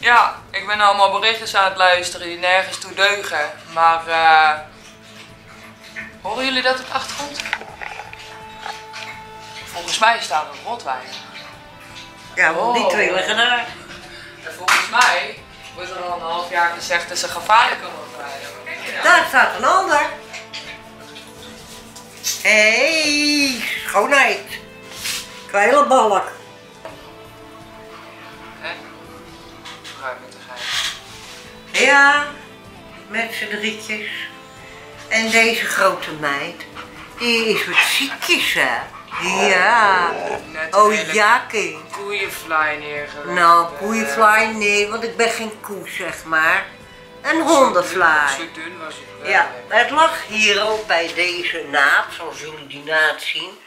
Ja, ik ben allemaal berichtjes aan het luisteren die nergens toe deugen. Maar horen jullie dat op de achtergrond? Volgens mij staat er een rotweiler. Ja, want die twee liggen daar. En volgens mij wordt er al een half jaar gezegd dat ze gevaarlijke rotweiler. Daar staat een ander. Hé, schoonheid. Kwijlenbalk. Hè? Ruim met de gein. Ja, met z'n drietjes. En deze grote meid, die is wat ziekjes, hè? Ja. Net Oh hele ja, kind. koeienfly neergelegd. Nou, koeienfly, nee, want ik ben geen koe, zeg maar. Een hondenfly. Zo dun was het wel. Ja, het lag hier ook bij deze naad, zoals jullie die naad zien.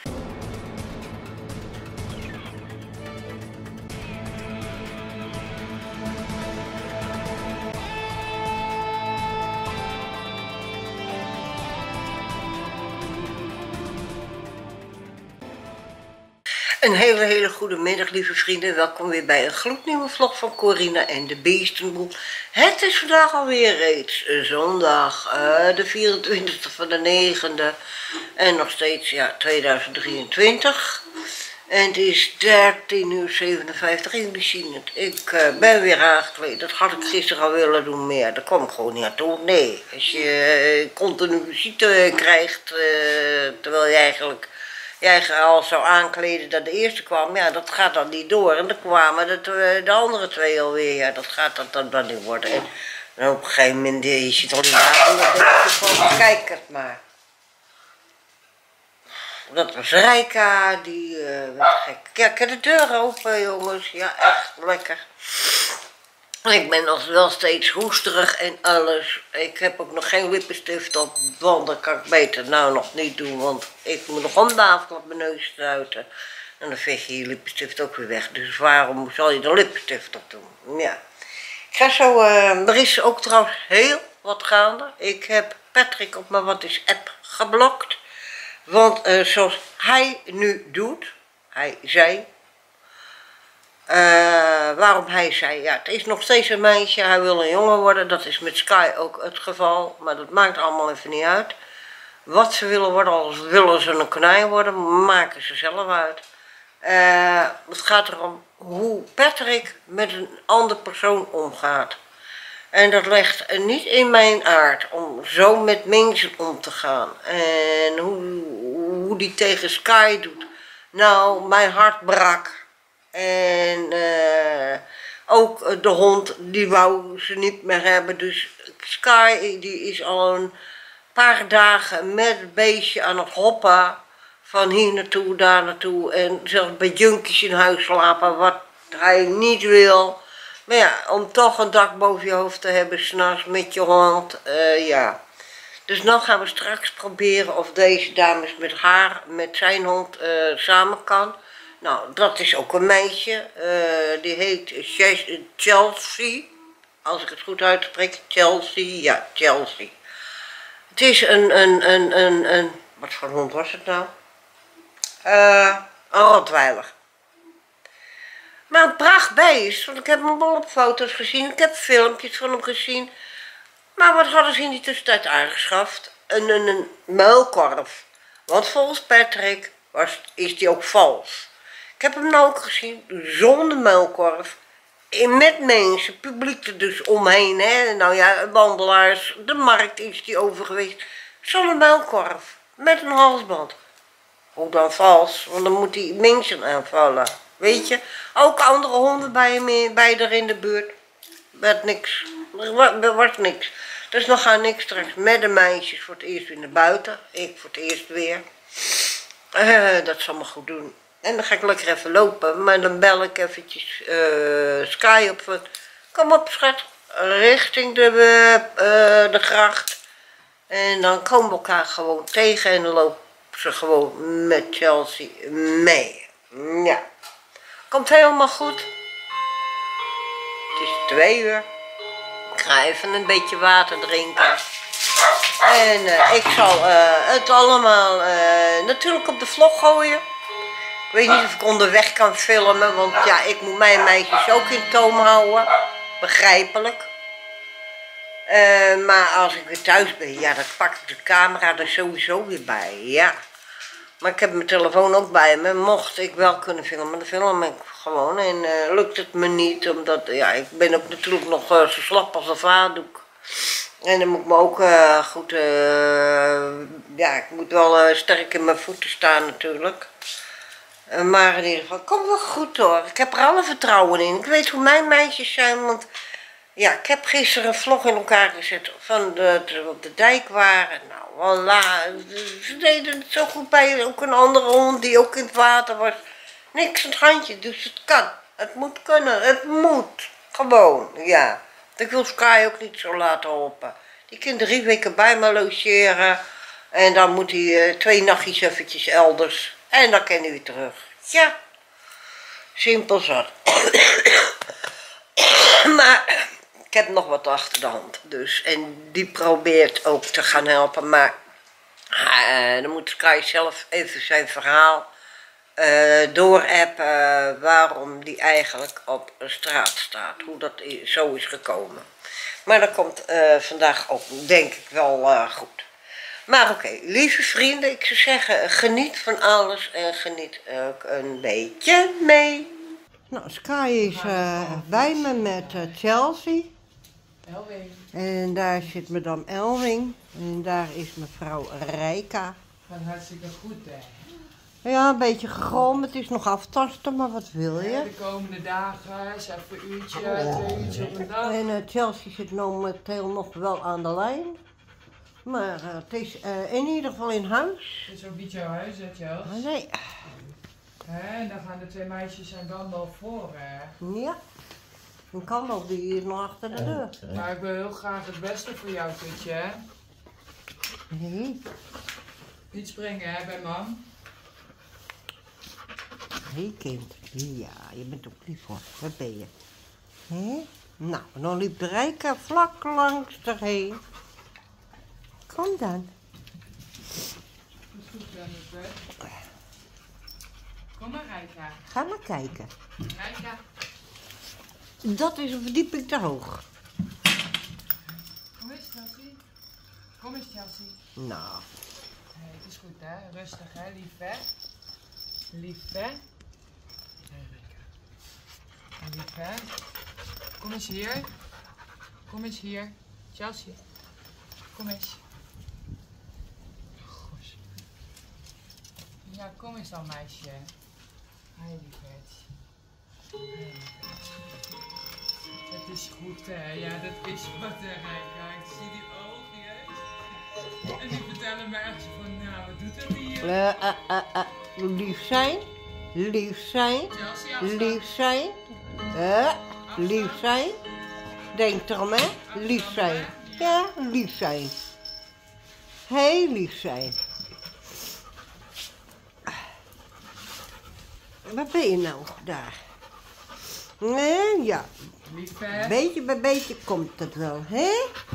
Een hele goede middag, lieve vrienden. Welkom weer bij een gloednieuwe vlog van Corina en de Beestenboel. Het is vandaag alweer reeds zondag, de 24e van de 9e. En nog steeds, ja, 2023. En het is 13:57 en jullie zien het. Ik ben weer aangekleed. Dat had ik gisteren al willen doen, maar daar kwam ik gewoon niet aan toe. Nee, als je continu visite krijgt, terwijl je eigenlijk al zou aankleden dat de eerste kwam, ja, dat gaat dan niet door. En dan kwamen de andere twee alweer, ja, dat gaat dan niet worden. En op een gegeven moment, je ziet al in de avond, dan denk je van, kijk het maar. Dat was Rijka, die werd gek. Ja, ik heb de deur open, jongens. Ja, echt lekker. Ik ben nog wel steeds hoesterig en alles. Ik heb ook nog geen lippenstift op, want dat kan ik beter nou nog niet doen, want ik moet nog om de avond op mijn neus sluiten. En dan veeg je je lippenstift ook weer weg. Dus waarom zal je de lippenstift op doen? Ja. Ik ga zo, er is ook trouwens heel wat gaande. Ik heb Patrick op mijn Wat is app geblokt. Want zoals hij nu doet, hij zei, waarom hij zei, ja, het is nog steeds een meisje, hij wil een jongen worden. Dat is met Sky ook het geval, maar dat maakt allemaal even niet uit. Wat ze willen worden, als willen ze een konijn worden, maken ze zelf uit. Het gaat erom hoe Patrick met een andere persoon omgaat. En dat ligt niet in mijn aard om zo met mensen om te gaan. En hoe die tegen Sky doet. Nou, mijn hart brak. En ook de hond, die wou ze niet meer hebben. Dus Sky, die is al een paar dagen met het beestje aan het hoppen. Van hier naartoe, daar naartoe. En zelfs bij junkies in huis slapen, wat hij niet wil. Maar ja, om toch een dak boven je hoofd te hebben, 's nachts met je hond, ja. Dus dan gaan we straks proberen of deze dames met zijn hond samen kan. Nou, dat is ook een meisje, die heet Chelsea, als ik het goed uitspreek, Chelsea, ja, Chelsea. Het is een wat voor hond was het nou? Een rotweiler. Maar een prachtbeest, want ik heb hem wel op foto's gezien, ik heb filmpjes van hem gezien. Maar wat hadden ze in die tussentijd aangeschaft? Een muilkorf. Want volgens Patrick is die ook vals. Ik heb hem nou ook gezien, zonder muilkorf. Met mensen, publiek er dus omheen, hè. Nou ja, wandelaars, de markt is die over geweest. Zonder muilkorf, met een halsband. Hoe dan vals? Want dan moet hij mensen aanvallen. Weet je, ook andere honden bij er in de buurt. Werd niks. Er wordt niks. Dus dan gaan ik straks met de meisjes voor het eerst weer naar buiten. Ik voor het eerst weer. Dat zal me goed doen. En dan ga ik lekker even lopen. Maar dan bel ik eventjes Sky op. Van, kom op schat. Richting de gracht. En dan komen we elkaar gewoon tegen. En dan lopen ze gewoon met Chelsea mee. Ja. Komt helemaal goed. Het is 2 uur. Ik ga even een beetje water drinken. En ik zal het allemaal natuurlijk op de vlog gooien. Ik weet niet of ik onderweg kan filmen, want ja, ik moet mijn meisjes ook in toom houden. begrijpelijk. Maar als ik weer thuis ben, ja, dan pak ik de camera er sowieso weer bij, ja. Maar ik heb mijn telefoon ook bij me. Mocht ik wel kunnen filmen, dan film ik gewoon. En lukt het me niet, omdat ja, ik ben ook natuurlijk nog zo slap als een vaatdoek. En dan moet ik me ook goed, ja, ik moet wel sterk in mijn voeten staan natuurlijk. Maar in ieder geval, komt wel goed hoor. Ik heb er alle vertrouwen in. Ik weet hoe mijn meisjes zijn, want ja, ik heb gisteren een vlog in elkaar gezet van dat we op de dijk waren. Nou, voilà. Ze deden het zo goed bij ook een andere hond die ook in het water was. Niks aan het handje, dus het kan. Het moet kunnen, het moet. Gewoon, ja. Ik wil Sky ook niet zo laten helpen. Die kan 3 weken bij me logeren. En dan moet hij 2 nachtjes eventjes elders. En dan kan hij weer terug. Ja. Simpel zat. Maar ik heb nog wat achter de hand. Dus. En die probeert ook te gaan helpen. Maar dan moet Sky zelf even zijn verhaal doorappen waarom die eigenlijk op straat staat. Hoe dat zo is gekomen. Maar dat komt vandaag ook, denk ik, wel goed. Maar oké, lieve vrienden, ik zou zeggen, geniet van alles en geniet ook een beetje mee. Nou, Sky is bij me met Chelsea. Elwing. En daar zit madame Elwing. En daar is mevrouw Rijka. Gaat hartstikke goed, hè? Ja, een beetje gegrom. Het is nog aftasten, maar wat wil je? Ja, de komende dagen, is even een uurtje, 2 uurtjes op een dag. En Chelsea zit momenteel nog wel aan de lijn. Maar het is in ieder geval in huis. Het is ook niet jouw huis, hè, Chels? Nee. En dan gaan de 2 meisjes zijn Gandalf voor, hè? Ja. Een kandel die is nog achter de deur. Maar ik wil heel graag het beste voor jou, Tutje, hè? Nee. Niet springen, hè, bij mam? Hé kind. Ja, je bent ook lief hoor. Waar ben je? Hé? Nou, dan liep de Rijka vlak langs erheen. Kom dan. Dat is goed, Jennifer. Kom maar, Rijka. Ga maar kijken. Rijka. Dat is een verdieping te hoog. Kom eens, Chelsea. Kom eens, Chelsea. Nou. Nee, het is goed, hè? Rustig, hè? Lief, hè? Lief, hè? Nee, Rijka. Lief, hè? Kom eens hier. Kom eens hier. Chelsea. Kom eens. Gosh. Ja, kom eens dan, meisje. Hi, lieverd. Het is goed, hè? Ja, dat is wat, hè, Rijka. Ik zie die oogjes. En die vertellen me echt zo van, nou, wat doet dat hier? Lief zijn. Lief zijn. Chelsea, afstand. Lief zijn. Lief zijn. Denk erom, hè? Lief zijn. Ja, lief zijn. Heel lief zijn. Waar ben je nou daar? Nee, ja. Lief, hè? Beetje bij beetje komt het wel, hè?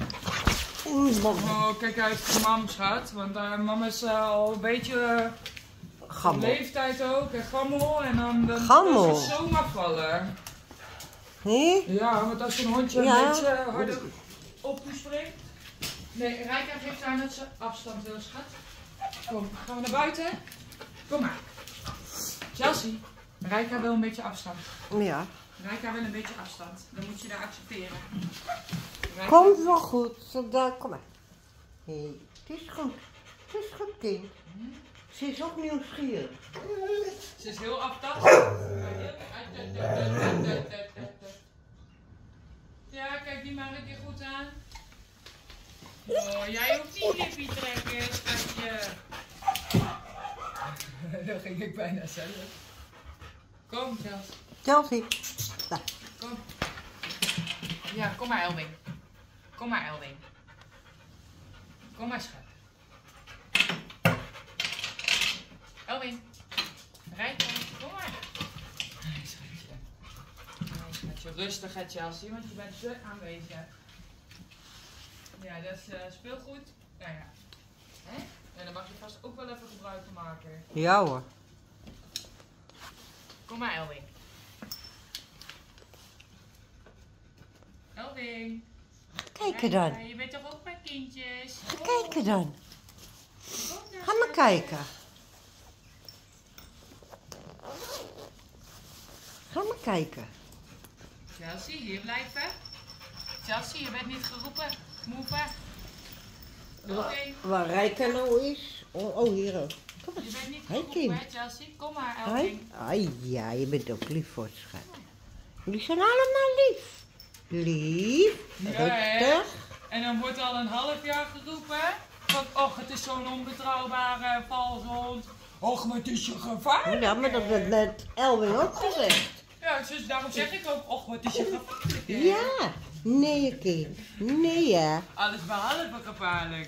Oh, kijk uit voor mam, schat. Want mama is al een beetje op Gammel. leeftijd ook. En gammel. En dan Gammel. kan ze zomaar vallen. Hè? Ja, want als een hondje Ja. een beetje harder op je springt. Nee, Rijka geeft aan dat ze afstand wil, schat. Kom, gaan we naar buiten? Kom maar. Chelsea, Rijka wil een beetje afstand. Ja. Rijka wil een beetje afstand. Dan moet je daar accepteren. Rijka- Komt wel goed. Kom maar. Hé, het is goed. Het is goed, kind. Ze is ook nieuwsgierig. Ze is heel aftastend. Ja, kijk, die maak ik je goed aan. Oh, jij hoeft niet lippie trekken, schatje. Dat ging ik bijna zelf. Kom, Chels. Chelsea. Daar. Kom. Ja, kom maar, Elwing. Kom maar, Elwing. Kom maar, schat. Elwing. Rijka, kom maar. Hey, schatje. Hey, schatje. Rustig, hè, Chelsea, want je bent te aanwezig. Ja, dat is speelgoed. Ja, ja. Hè? En dan mag je vast ook wel even gebruik van maken. Ja hoor. Kom maar, Elwing. Elwing. Ga kijken dan. Je bent toch ook mijn kindjes? Ga kijken dan. Kom dan. Ga maar kijken. Ga maar kijken. Chelsea, hier blijven. Chelsea, je bent niet geroepen. Move. Elwing. Waar Rijka nou is? Oh, hier ook. Kom maar. Je bent niet Hey, geroepen, kind. hè, Chelsea? Kom maar, Hoi. Elwing. Ai, ja, je bent ook lief voor het schat. Jullie zijn allemaal lief. Lief, Ja, hè? rustig. En dan wordt al een half jaar geroepen. Van, och, het is zo'n onbetrouwbare valshond. Och, wat is je gevaarlijk. Ja, maar dat werd net Elwin ook gezegd. Ja, dus daarom zeg ik ook, och, wat is je gevaarlijk. hè? Ja, nee kind. Nee ja. Alles behalve gevaarlijk.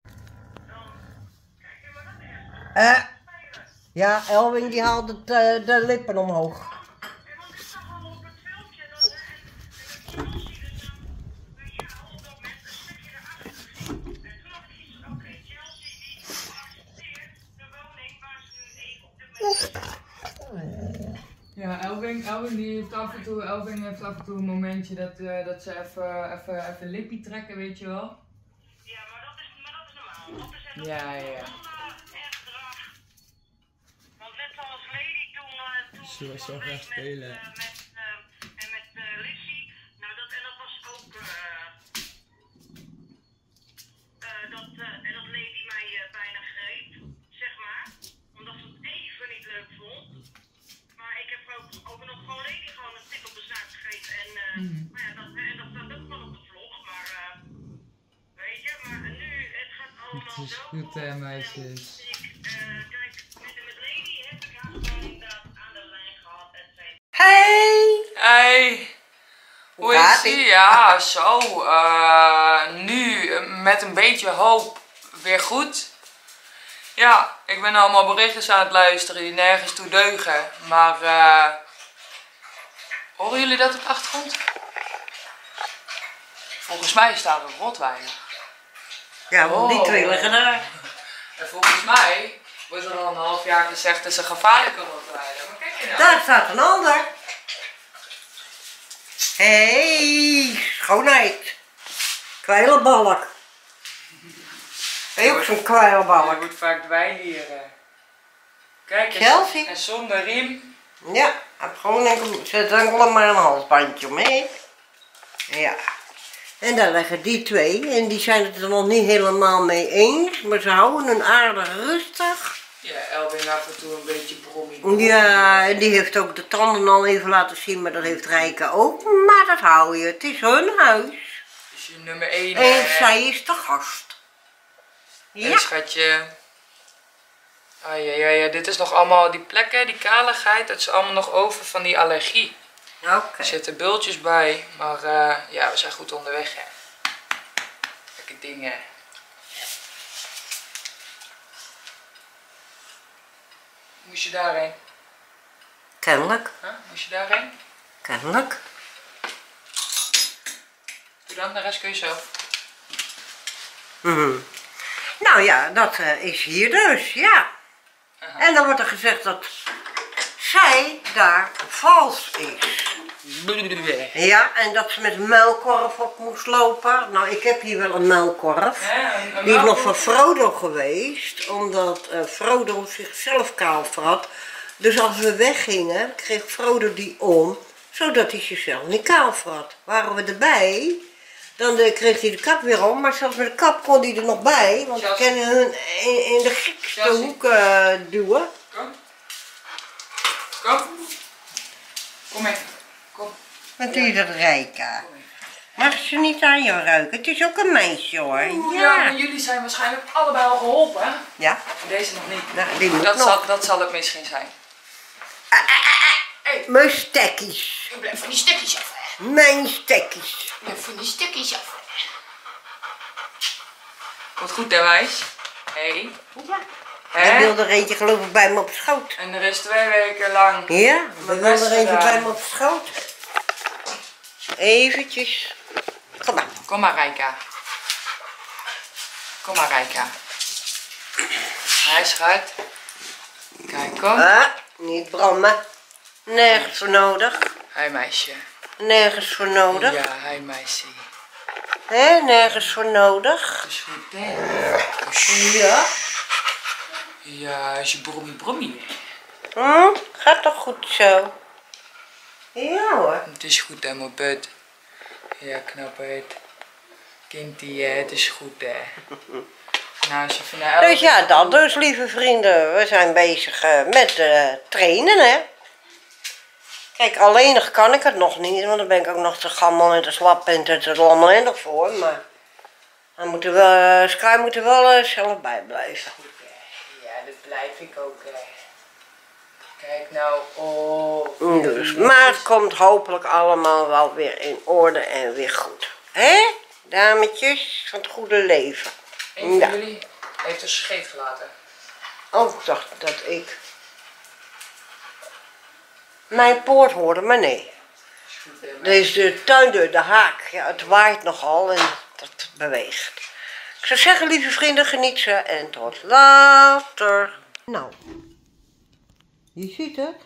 Ja, Elwin die haalde de lippen omhoog. Ja, Elwing die heeft af en toe, een momentje dat ze even lippie trekken, weet je wel. Ja, maar dat is normaal. Dat is Ja. erg gedrag. Want net zoals Lady toen Ze was zo gaan spelen. met Lissy. Nou, dat was ook en dat Lady mij bijna greep, zeg maar. Omdat ze het even niet leuk vond. Maar ik heb ook nog gewoon Lady gewoon een tik op de zaak gegeven. En maar ja, dat staat ook wel op de vlog. Maar weet je, maar nu, het gaat allemaal Het is zo goed, hè, meisjes. Kijk, met Lady heb ik haar gewoon inderdaad aan de lijn gehad, et cetera. Hey! Hey! Hoe gaat is ie? ie? Ja, zo. Nu met een beetje hoop weer goed. Ja, ik ben allemaal berichtjes aan het luisteren die nergens toe deugen. Maar horen jullie dat op de achtergrond? Volgens mij staat er Rottweiler. Ja, want die Oh. twee liggen daar. En volgens mij wordt er al een half jaar gezegd dat ze gevaarlijke Rottweiler. Maar kijk je nou. Daar staat een ander. Hey, schoonheid. Kwijlenbalk. Heb je ook zo'n Je kwijlenbalk? moet vaak dweilieren. Kijk eens. Chelsea? En zonder riem. Ja, heb gewoon zet enkel maar een halsbandje mee. Ja. En daar liggen die twee. En die zijn het er nog niet helemaal mee eens. Maar ze houden hun aardig rustig. Ja, Elwing af en toe een beetje brommie. Ja, en die heeft ook de tanden al even laten zien. Maar dat heeft Rijke ook. Maar dat hou je. Het is hun huis. Dus je nummer 1. En zij is de gast. Ja. Ja. Schatje. Ja, dit is nog allemaal die plekken, die kaligheid. Dat is allemaal nog over van die allergie. Oké. Er zitten bultjes bij. Maar ja, we zijn goed onderweg, hè. Lekker dingen. Moest je daarheen? Kennelijk. Huh? Moest je daarheen? Kennelijk. Doe dan, de rest kun je zelf. Mhm. Nou ja, dat is hier dus, ja. Aha. En dan wordt er gezegd dat zij daar vals is. Ja, en dat ze met een muilkorf op moest lopen. Nou, ik heb hier wel een muilkorf. Die is nog van Frodo geweest, omdat Frodo zichzelf kaal vrat. Dus als we weggingen, kreeg Frodo die om, zodat hij zichzelf niet kaal vrat. Waren we erbij, dan kreeg hij de kap weer om, maar zelfs met de kap kon hij er nog bij, want we Chelsea. kunnen hun in de gekste Chelsea. hoek duwen. Kom. Kom. Kom even. Kom. Wat doe je dat, Rijka? Mag ze niet aan jou ruiken? Het is ook een meisje hoor. Ja, maar jullie zijn waarschijnlijk allebei al geholpen. Ja? En deze nog niet. Nou, die moet Dat nog. zal het misschien zijn. Mijn stekkies. Ik blijf van die stukjes af. Hè. Mijn stekkies. Ik blijf van die stukjes af. Komt goed, hè, wijs? Hé. Ja. Hè? Ik wilde er eentje geloof ik bij me op schoot. En er is 2 weken lang. Ja, we Mijn wilden best er eentje gedaan. bij me op schoot. Eventjes. Kom maar. Kom maar, Rijka. Kom maar, Rijka. Hij schat. Kijk, kom. Niet brommen. Nergens voor nodig. Hé, meisje. Nergens voor nodig. Ja, hij meisje. Hé, nergens voor nodig. Dat is goed, hè? Ja. Ja, is je brommie. Gaat toch goed zo? Ja hoor. Het is goed, hè, mijn bed. Ja, knap het. Kindie, het is goed, hè. Nou, als je van de Dus ja, dat dus, lieve vrienden. We zijn bezig met trainen, hè. Kijk, alleenig kan ik het nog niet, want dan ben ik ook nog te gammel en te slap en te lam en nog voor. Maar dan moet Sky moet er wel zelf bij blijven. Ja, dat blijf ik ook, hè. Kijk nou, oh. Dus, maar het komt hopelijk allemaal wel weer in orde en weer goed. Hè, dametjes van het goede leven. Een van jullie heeft een scheef gelaten. Oh, ik dacht dat ik mijn poort hoorde, maar nee. Deze de tuindeur, de haak, ja, het waait nogal en dat beweegt. Ik zou zeggen, lieve vrienden, geniet ze en tot later. Nou, je ziet het.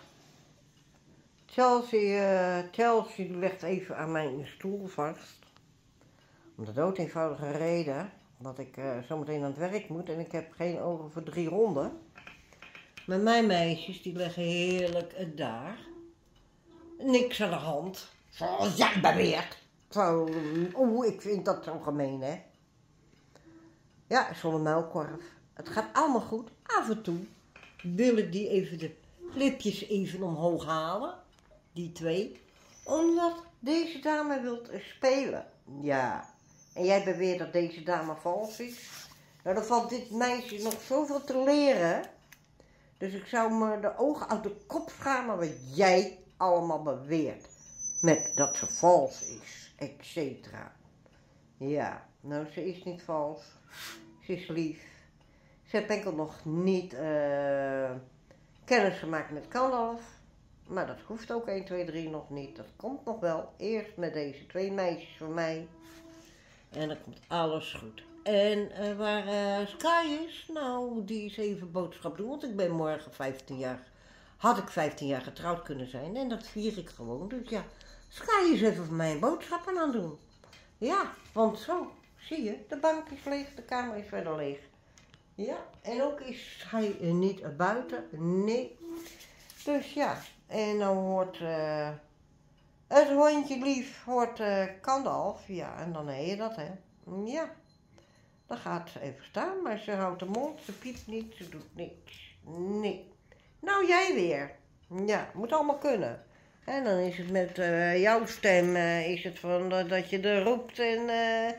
Chelsea legt even aan mijn stoel vast. Om de dood eenvoudige reden dat ik zometeen aan het werk moet en ik heb geen ogen voor 3 ronden. Maar mijn meisjes die leggen heerlijk het daar. Niks aan de hand. Zoals jij beweert. Zo, ik vind dat zo gemeen, hè. Ja, zonder muilkorf. Het gaat allemaal goed. Af en toe wil ik die even de lipjes even omhoog halen. Die 2. Omdat deze dame wilt spelen. Ja. En jij beweert dat deze dame vals is. Nou, dan valt dit meisje nog zoveel te leren. Dus ik zou me de ogen uit de kop schamen wat jij allemaal beweert. Met dat ze vals is, etc. Ja, nou ze is niet vals. Ze is lief. Ze heeft enkel nog niet kennis gemaakt met Gandalf. Maar dat hoeft ook 1, 2, 3 nog niet. Dat komt nog wel. Eerst met deze 2 meisjes van mij. En dan komt alles goed. En waar Sky is, nou die is even boodschap doen. Want ik ben morgen 15 jaar. Had ik 15 jaar getrouwd kunnen zijn. En dat vier ik gewoon. Dus ja, Sky is even voor mij een boodschappen aan doen. Ja, want zo, zie je, de bank is leeg, de kamer is verder leeg. Ja, en ook is hij niet buiten, nee. Dus ja, en dan hoort het hondje lief, hoort Gandalf, ja, en dan heet je dat, hè. Ja, dan gaat ze even staan, maar ze houdt de mond, ze piept niet, ze doet niks. Nee. Nou, jij weer. Ja, moet allemaal kunnen. En dan is het met jouw stem, is het van dat je er roept en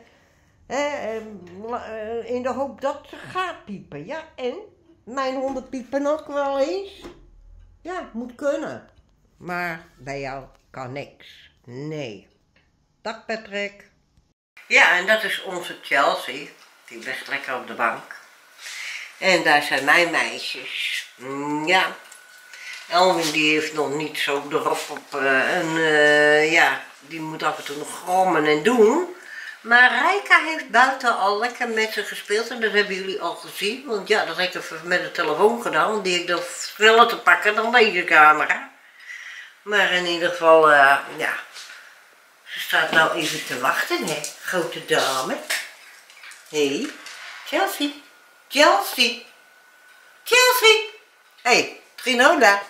in de hoop dat ze gaat piepen. Ja, en mijn honden piepen ook wel eens. Ja, moet kunnen. Maar bij jou kan niks. Nee. Dag Patrick. Ja, en dat is onze Chelsea. Die ligt lekker op de bank. En daar zijn mijn meisjes. Ja. Elwin die heeft nog niet zo erop op ja, die moet af en toe nog grommen en doen. Maar Rijka heeft buiten al lekker met ze gespeeld en dat hebben jullie al gezien. Want ja, dat heb ik even met de telefoon gedaan, want die heb ik dan sneller te pakken dan deze camera. Maar in ieder geval, ja, ze staat nou even te wachten, hè, grote dame. Hé, Chelsea, Chelsea, Chelsea. Hé, Trinola.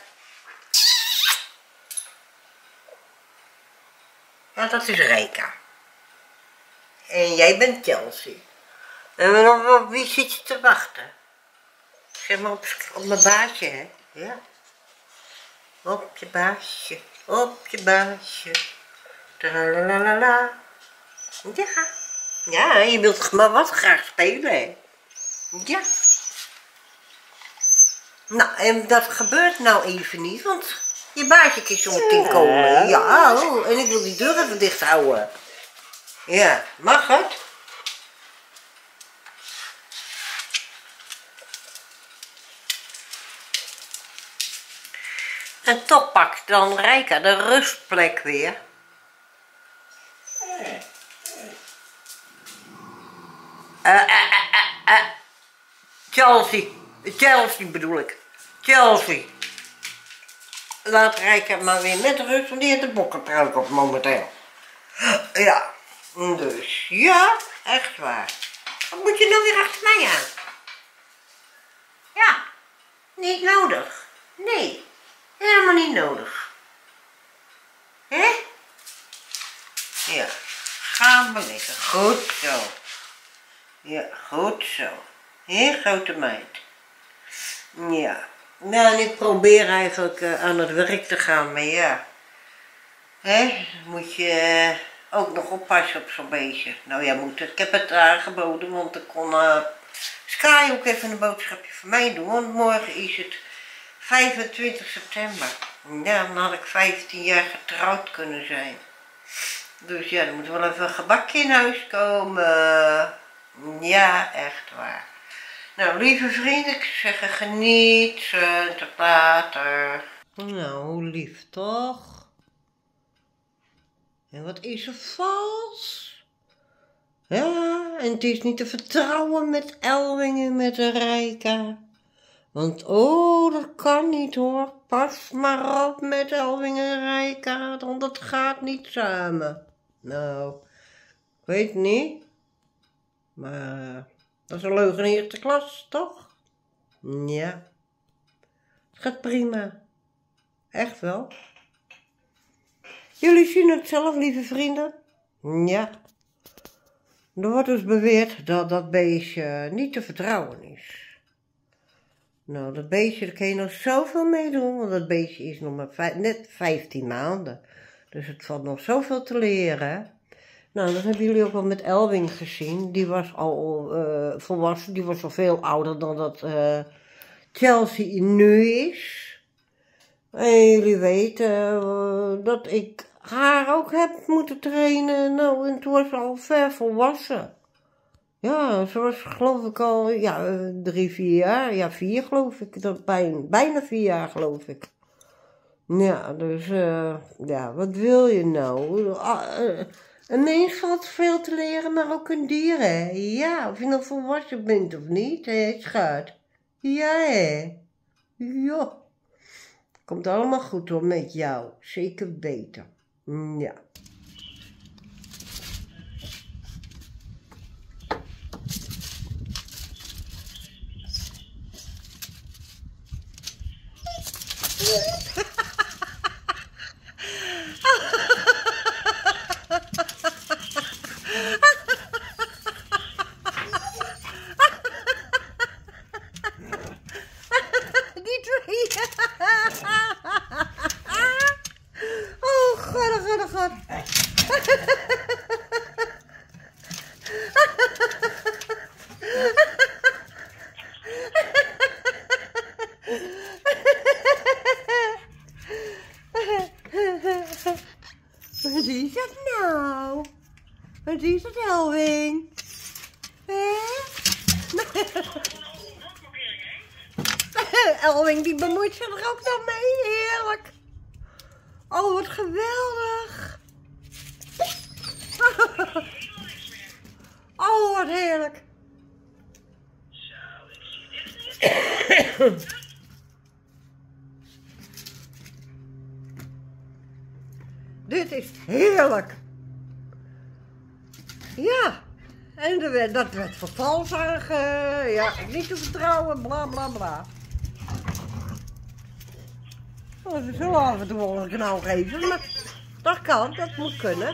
Ja, dat is Rijka. En jij bent Chelsea. En op wie zit je te wachten? Zeg maar op mijn baasje, hè? Ja. Op je baasje, op je baasje. Tralalala. Ja. Ja, je wilt maar wat graag spelen, hè? Ja. Nou, en dat gebeurt nou even niet, want je baasje kiest om 10 komen. Ja, oh, en ik wil die deur even dicht houden. Ja, mag het? En toch pakt dan Rijka de rustplek weer. Chelsea bedoel ik. Chelsea. laat Rijka maar weer met rust, want die heeft de bokkentruik op momenteel. Ja, dus ja, echt waar. Wat moet je nou weer achter mij aan? Ja, niet nodig. Nee, helemaal niet nodig. Hè? Ja, gaan we liggen. Goed zo. Ja, goed zo. Heel grote meid. Ja. Nou, en ik probeer eigenlijk aan het werk te gaan, maar ja. Hè? Moet je ook nog oppassen op zo'n beestje. Nou ja, ik heb het aangeboden, want ik kon Sky ook even een boodschapje voor mij doen. Want morgen is het 25 september. Ja, dan had ik 15 jaar getrouwd kunnen zijn. Dus ja, er moet wel even een gebakje in huis komen. Ja, echt waar. Nou, lieve vrienden, ik zeg geniet, tot later. Nou, hoe lief toch? En wat is er vals? Ja, en het is niet te vertrouwen met Elwing en met de Rijka. Want oh, dat kan niet hoor. Pas maar op met Elwing en Rijka, want dat gaat niet samen. Nou, ik weet niet. Maar dat is een leugen in eerste klas, toch? Ja. Het gaat prima. Echt wel. Jullie zien het zelf, lieve vrienden. Ja. Er wordt dus beweerd dat dat beestje niet te vertrouwen is. Nou, dat beestje, daar kan je nog zoveel mee doen, want dat beestje is nog maar net 15 maanden. Dus het valt nog zoveel te leren. Nou, dat hebben jullie ook wel met Elwing gezien. Die was al volwassen, die was al veel ouder dan dat Chelsea nu is. En jullie weten dat ik haar ook heb moeten trainen. Nou, en toen was ze al ver volwassen. Ja, ze was geloof ik al, ja, 3, 4 jaar. Ja, 4 geloof ik. Dat bijna 4 jaar geloof ik. Ja, dus, ja, wat wil je nou? Een mens valt veel te leren, maar ook een dier, hè? Ja, of je nog volwassen bent of niet, hè, schat? Ja, hè? Ja. Komt allemaal goed hoor, met jou. Zeker beter. Ja. Oh, god. Wat is dat nou? Wat is dat, Elwing? Elwing die bemoeit zich er ook nog mee, heerlijk. Oh, wat geweldig. Oh, wat heerlijk. Dit is heerlijk. Ja, en dat werd vervals ja, niet te vertrouwen, bla bla bla. Oh, ze zullen af en toe wel een knauw geven, maar dat kan, dat moet kunnen.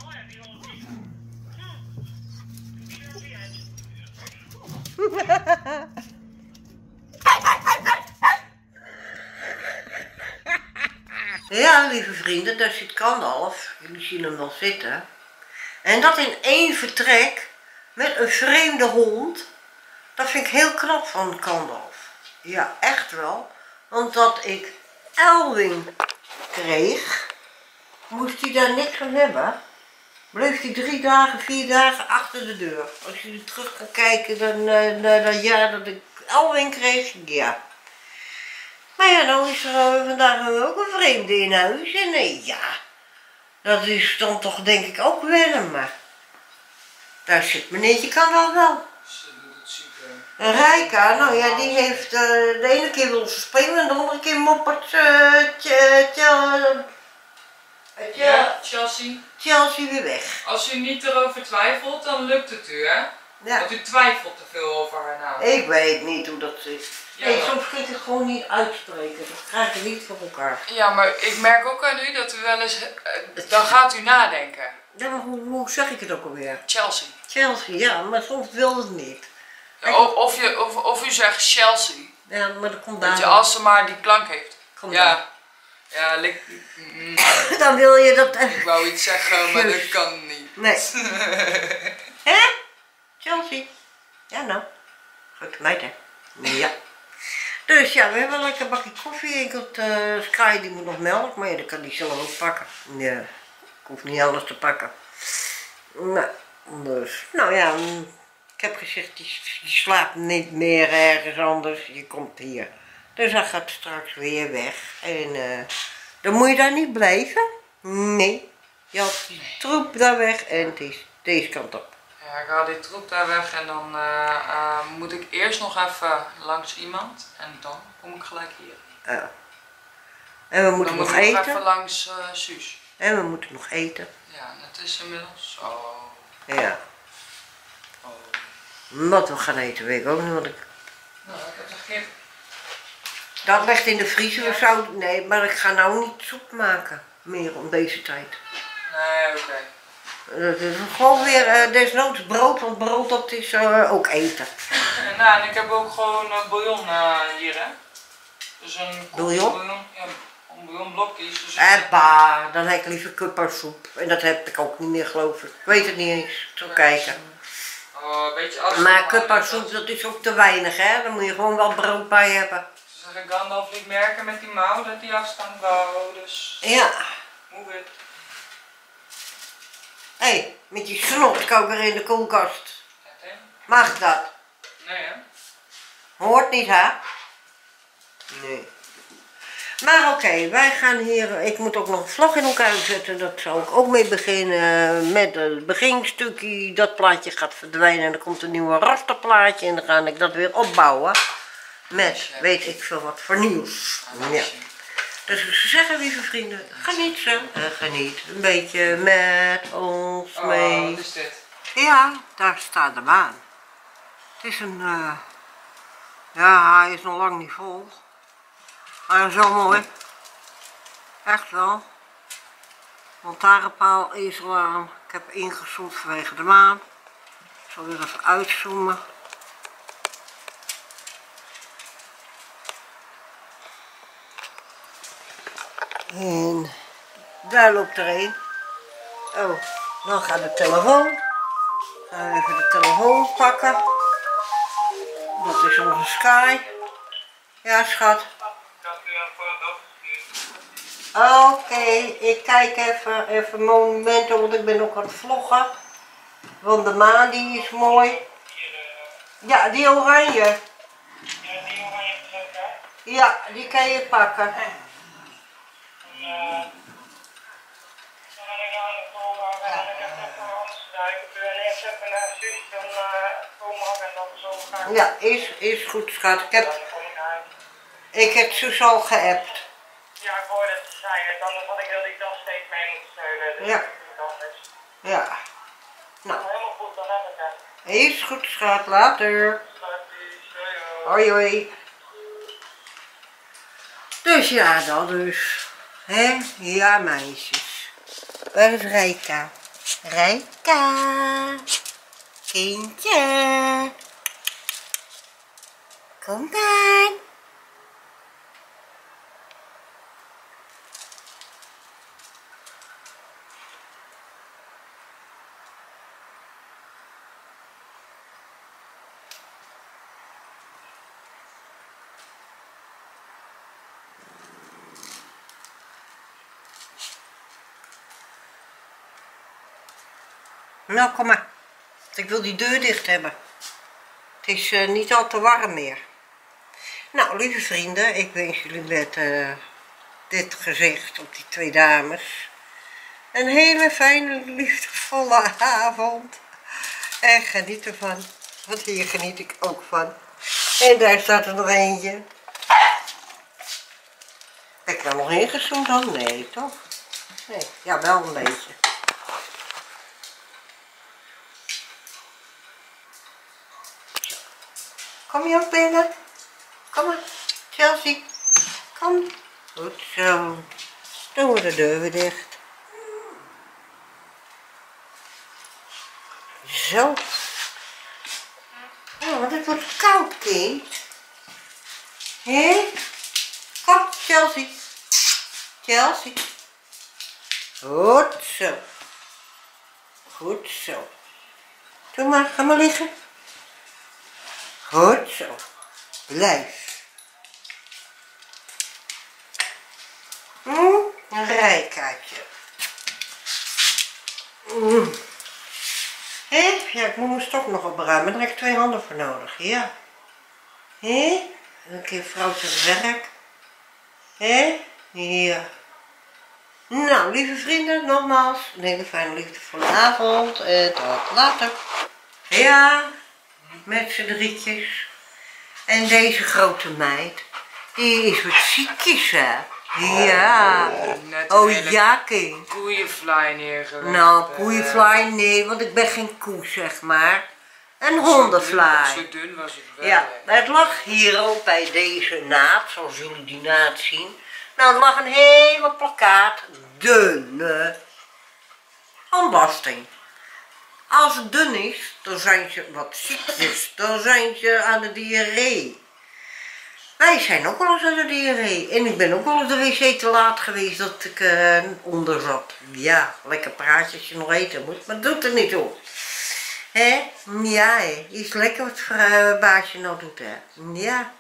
Ja, lieve vrienden, daar zit Gandalf. Jullie zien hem wel zitten. En dat in één vertrek met een vreemde hond. Dat vind ik heel knap van Gandalf. Ja, echt wel. Want dat ik Elwing kreeg, moest hij daar niks van hebben. Bleef hij 3 dagen, 4 dagen achter de deur. Als je terug gaat kijken naar dat jaar dat ik Elwing kreeg, ja. Maar ja, nou is er vandaag ook een vreemde in huis. En ja, dat is dan toch denk ik ook wennen, maar daar zit meneertje kan wel. het zieke. En Rijka, nou ja, die heeft de ene keer wil ze springen en de andere keer moppert Ja, Chelsea. Chelsea weer weg. Als u niet erover twijfelt, dan lukt het u, hè? Ja. Want u twijfelt te veel over haar naam. Ik weet niet hoe dat zit. Ja, Nee, wel. soms kun je het gewoon niet uitspreken. Dat krijg je niet voor elkaar. Ja, maar ik merk ook aan u dat u wel eens... dan gaat u nadenken. Ja, maar hoe zeg ik het ook alweer? Chelsea. Chelsea, ja, maar soms wil het niet. Ja, of u zegt Chelsea. Ja, maar dat komt Weet je, daar. als ze maar die klank heeft. Komt Ja. Ja, Dan wil je dat... ik wou iets zeggen, maar dat Juist. kan niet. Nee. Hè? Chelsea? Ja, nou. Goed, meid hè. Ja. Dus ja, we hebben een lekker bakje koffie. Ik had Sky die moet nog melk, maar ja, dat kan die zelf ook pakken. Ja, ik hoef niet alles te pakken. Nou, dus, nou ja, ik heb gezegd, die slaapt niet meer ergens anders. Je komt hier. Dus hij gaat straks weer weg. En dan moet je daar niet blijven. Nee. Je had die troep daar weg en het is deze kant op. Ja, ik haal die troep daar weg en dan moet ik eerst nog even langs iemand. En dan kom ik gelijk hier. Ja. En we moeten Dan nog moet ik nog eten. even langs Suus. En we moeten nog eten. Ja, het is inmiddels. Oh. Ja. Oh. Wat we gaan eten weet ik ook niet. Want ik... Nou, ik heb er geen... Dat ligt in de vriezer. We zouden... Nee, maar ik ga nou niet soep maken. Meer om deze tijd. Nee, oké. Het is gewoon weer desnoods brood. Want brood dat is ook eten. Nou, en ik heb ook gewoon bouillon hier, hè. Dus een Bouillon? Ja, een bouillonblokjes. Dus Bah, dan heb ik liever kuppersoep. En dat heb ik ook niet meer geloof ik. Ik weet het niet eens. Zo kijken. Oh, weet je, als Maar kuppersoep dat is ook te weinig hè. Dan moet je gewoon wel brood bij hebben. Ze zeggen Gandalf niet merken met die mouw dat die afstand wou, dus Ja. move it. Hé, met die snotkoker in de koelkast. Het, hè? Mag dat? Nee, hè? Hoort niet, hè? Nee. Maar oké, wij gaan hier... Ik moet ook nog een vlog in elkaar zetten. Dat zal ik ook mee beginnen. Met het beginstukje. Dat plaatje gaat verdwijnen. En er komt een nieuwe rasterplaatje. En dan ga ik dat weer opbouwen. Met, weet ik veel wat, voor nieuws. Ja. Dus ik zou zeggen, lieve vrienden, geniet ze. Geniet een beetje met ons mee. Oh, wat is dit? Ja, daar staat de maan. Het is een... ja, hij is nog lang niet vol. Maar zo mooi. Echt wel. Lantaarnpaal is er aan. Ik heb ingezoomd vanwege de maan. Ik zal weer even uitzoomen. En daar loopt er een. Oh, dan gaat de telefoon. Gaan we even de telefoon pakken. Dat is onze Sky. Ja, schat. Oké, ik kijk even monumenten, want ik ben ook aan het vloggen. Want de maan die is mooi. Ja, die oranje. Ja, die kan je pakken. Ja, is goed schat. Ik heb Suus al geappt. Ja, ik hoorde het ze zeiden, anders had ik heel die tas steeds mee moeten steunen. Dus Ja. dat is het anders. Ja. Nou, Helemaal goed, dan heb ik het. is goed schat. Later. Hoi hoi. Dus ja, dat dus. Hè? Ja, meisjes. Waar is Rijka? Rijka. Kindje. Kom maar. Nou, kom maar. Ik wil die deur dicht hebben. Het is niet al te warm meer. Nou, lieve vrienden, ik wens jullie met dit gezicht op die twee dames een hele fijne, liefdevolle avond. En geniet ervan. Want hier geniet ik ook van. En daar staat er nog eentje. Heb ik daar nog ingezoomd dan? Nee, toch? Nee, ja, wel een beetje. Kom je ook binnen? Kom maar, Chelsea. Kom. Goed zo. Doen we de deur weer dicht. Zo. Oh, want het wordt koud, kind. Hé? Kom, Chelsea. Chelsea. Goed zo. Goed zo. Doe maar, ga maar liggen. Goed zo. Blijf. Een rijkaartje. Hé? Ja, ik moet mijn stok nog opruimen. Daar heb ik 2 handen voor nodig. Ja. Hé? Een keer vrouw zijn werk. Hé? Ja. Nou, lieve vrienden, nogmaals. Een hele fijne liefdevolle avond. En tot later. Ja. Met z'n drietjes. En deze grote meid. Die is wat ziekjes, hè? Ja. Oh ja, kind. Koeienvlaai neergelegd. Nou, koeienvlaai nee, want ik ben geen koe, zeg maar. Een hondenvlaai. Zo dun was het wel. Ja, het lag hier ook bij deze naad, zoals jullie die naad zien. Nou, er lag een hele plakkaat, dunne ontlasting. Als het dun is, dan zijn ze wat ziekjes, dan zijn ze aan de diarree. Wij zijn ook wel eens aan de diarree. En ik ben ook wel eens de wc te laat geweest dat ik onder zat. Ja, lekker praatje als je nog eten moet, maar doet er niet toe. Hè? Ja, hè. Is lekker wat het baasje nou doet, hè. Ja.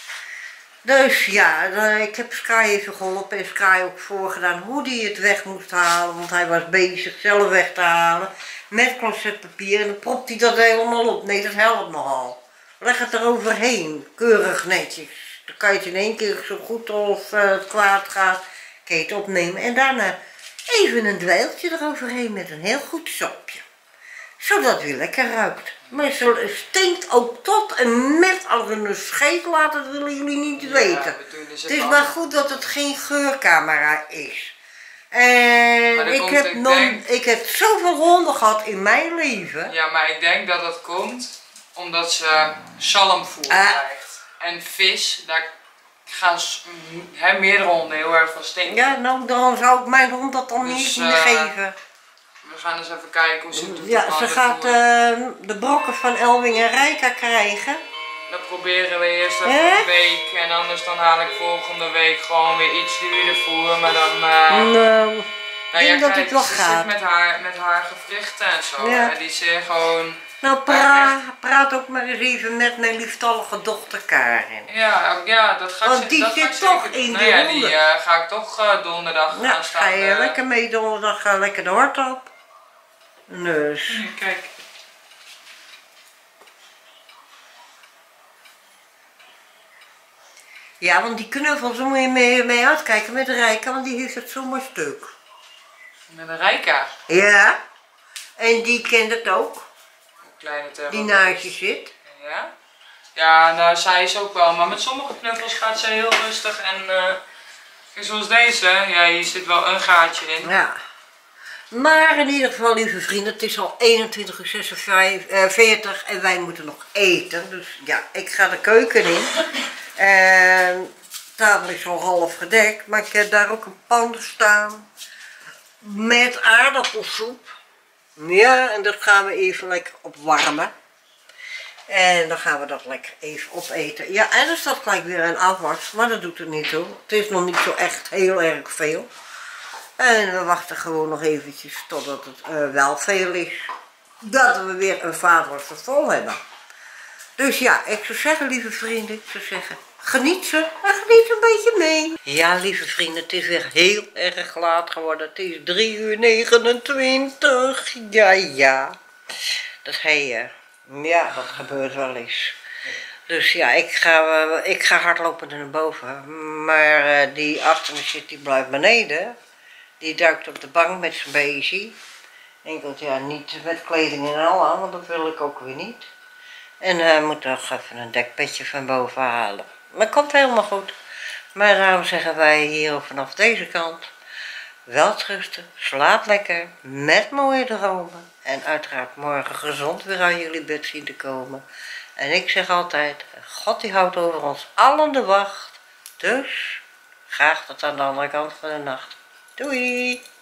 Dus ja, ik heb Sky even geholpen en Sky ook voorgedaan hoe hij het weg moest halen. Want hij was bezig zelf weg te halen met closetpapier. En dan propt hij dat helemaal op. Nee, dat helpt nogal. Leg het er overheen, keurig netjes. Dan kan je het in één keer zo goed als het kwaad gaat, kan je het opnemen. En daarna even een dweiltje eroverheen met een heel goed sopje. Zodat het weer lekker ruikt. Maar het stinkt ook tot en met als een scheet laat, dat willen jullie niet weten. Dus het is maar goed dat het geen geurcamera is. En ik heb zoveel honden gehad in mijn leven. Ja, maar ik denk dat dat komt omdat ze zalmvoer krijgt. En vis, daar gaan meerdere honden heel erg van stinken. Ja, nou dan zou ik mijn hond dat dan niet geven. We gaan eens even kijken hoe ze het doet. Ja, ze gaat de brokken van Elwing en Rijka krijgen. Dat proberen we eerst even een week en anders dan haal ik volgende week gewoon weer iets duurder voer, maar dan... nou, ik denk dat het wel gaat. Zit met haar gewrichten en zo, ja. Die ze gewoon... Nou, praat ook maar eens even met mijn lieftallige dochter Karin. Ja, dat gaat. Want die zit toch in de honden. Die ga ik toch donderdag gaan staan. Ga je lekker mee donderdag, ga lekker de hort op. Dus. Ja, kijk. Ja, want die knuffels, daar moet je mee uitkijken met de Rijka, want die heeft het zomaar stuk. Met een Rijka? Ja. En die kent het ook. Kleine die naast je zit. Ja? Ja, nou zij is ook wel, maar met sommige knuffels gaat ze heel rustig en zoals deze, ja, hier zit wel een gaatje in. Ja. Maar in ieder geval, lieve vrienden, het is al 21:46 en wij moeten nog eten. Dus ja, ik ga de keuken in. En de tafel is al half gedekt, maar ik heb daar ook een pan staan met aardappelsoep. Ja, en dat gaan we even lekker opwarmen. En dan gaan we dat lekker even opeten. Ja, en er staat gelijk weer een afwas, maar dat doet er niet toe. Het is nog niet zo echt heel erg veel. En we wachten gewoon nog eventjes totdat het wel veel is. Dat we weer een vaatwasser vol hebben. Dus ja, ik zou zeggen, lieve vrienden, ik zou zeggen, geniet ze en geniet een beetje mee. Ja, lieve vrienden, het is weer heel erg laat geworden. Het is 3:29. Ja. Dat ja, dat gebeurt wel eens. Dus ja, ik ga hardlopen naar boven. Maar die achter me zit, die blijft beneden. Die duikt op de bank met zijn beestje. Enkel, ja, niet met kleding en al aan, want dat wil ik ook weer niet. En hij moet nog even een dekbedje van boven halen. Maar het komt helemaal goed. Maar daarom zeggen wij hier vanaf deze kant: welterusten, slaap lekker, met mooie dromen. En uiteraard morgen gezond weer uit jullie bed zien te komen. En ik zeg altijd, God die houdt over ons allen de wacht. Dus graag tot aan de andere kant van de nacht. Doei!